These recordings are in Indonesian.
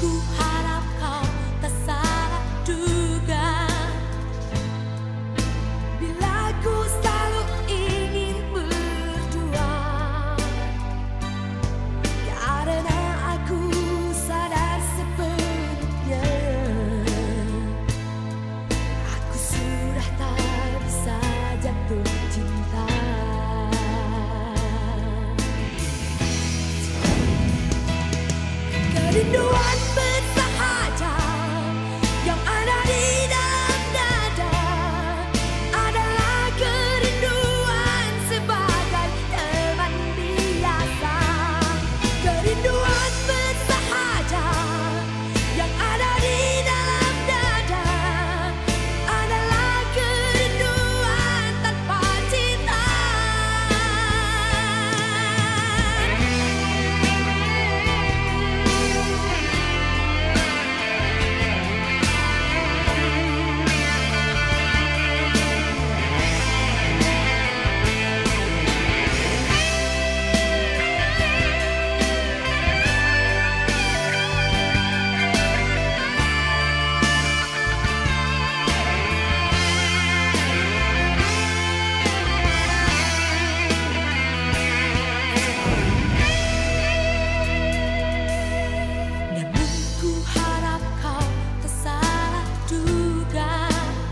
ku harap kau tak salah duga bila ku selalu ingin berdua, karena aku sadar sepenuhnya aku sudah tak bisa jatuh cinta. Kerinduan bersahaja yang ada di dalam dada adalah kerinduan sebagai teman biasa. Kerinduan bersahaja yang ada di dalam dada adalah kerinduan tanpa cinta. Namun ku harap kau tak salah duga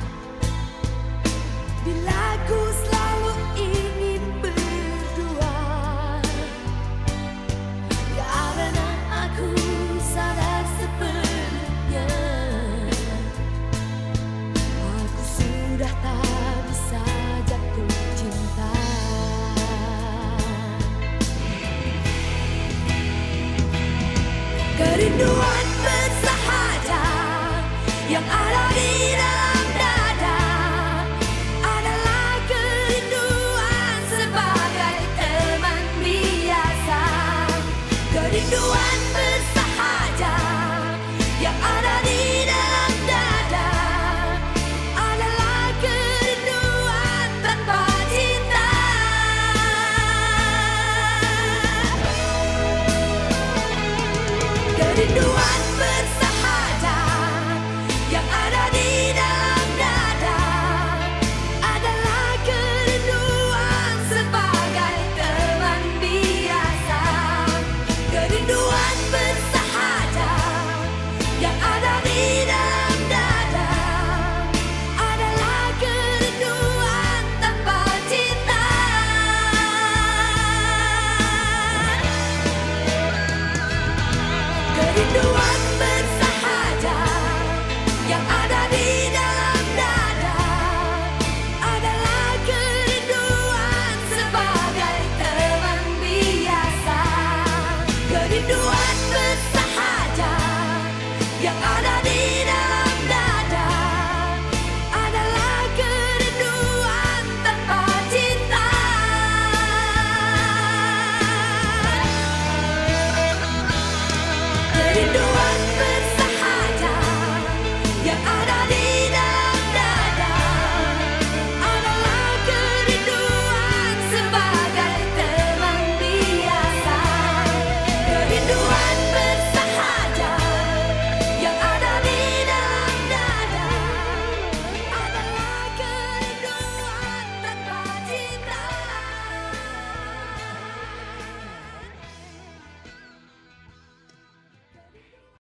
bila ku selalu ingin berdua, karena aku sadar sepenuhnya aku sudah tak bisa jatuh cinta. Kerinduan bersahaja yang ada di dalam dada adalah kerinduan sebagai teman biasa. Kerinduan bersahaja yang ada di dalam dada adalah kerinduan tanpa cinta. Kerinduan bersahaja yang ada di dalam dada adalah kerinduan sebagai teman biasa. Kerinduan bersahaja yang ada di dalam dada adalah kerinduan tanpa cinta. Kerinduan bersahaja yang ada di dalam dada adalah kerinduan sebagai teman biasa. Kerinduan bersahaja yang ada